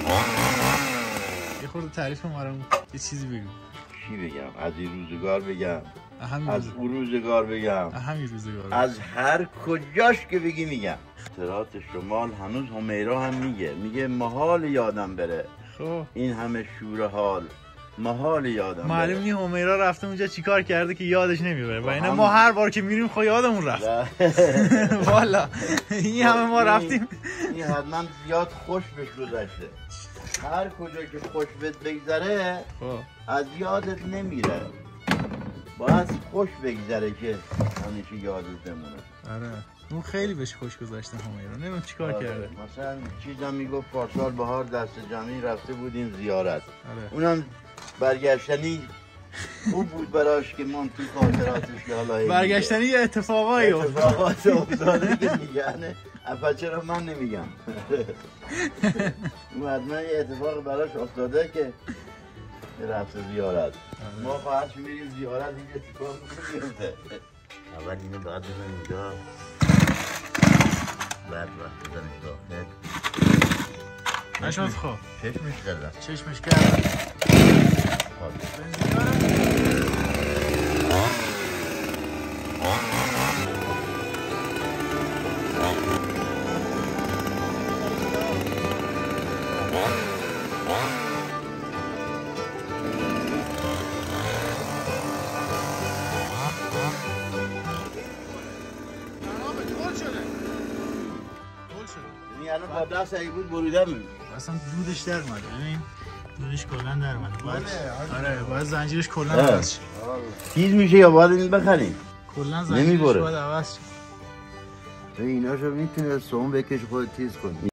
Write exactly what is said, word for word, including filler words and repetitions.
یه خورده تعریف مرام یه چیزی بگو. چی بگم؟ از این روزگار بگم، از روز... اون روزگار بگم، همین روزگار، از هر کجاش که بگی میگم. خاطرات شمال هنوز همیرا هم میگه، میگه محال یادم بره. خب این همه شور حال محال یادم معلوم نی همیرا رفته اونجا چیکار کرده که یادش نمیبره و اینا ما هر بار که میریم خب یادمون رفت. والا این همه ما رفتیم. این حتما زیاد خوش بهش گذشته. هر کجا که خوش بهت بگذره از یادت نمیره. باید خوش بگذره که همیشه یادت بمونه. آره اون خیلی بهش خوش گذشته همیرا، نمیدونم چیکار آره. کرده. مثلا چیزم میگفت پارسال بهار دست جمعی رفته بودیم زیارت. آره. اونم برگشتنی خوب بود براش که من تو خاطراتش حالا برگشتنی یه اتفاقایی اتفاقات افتاده که میگن اپا چرا من نمیگم. اون حتما یه اتفاق براش افتاده که رفته زیارت. ما خواهرش میریم زیارت این اتفاق میفته. اول اینو باید بزن اینجا، بعد وقت بزنش داخل. نشد خواه چشمش کردم چشمش کردم الان با دست اگه بود بریده می اصلا دودش در اومده. ببین دودش کلا در اومده. باید آره باید زنجیرش کلا عوض شه. تیز میشه یا باید این بخریم؟ کلا زنجیرش باید عوض شه. ایناشو میتونه سوم بکش خود تیز کنی.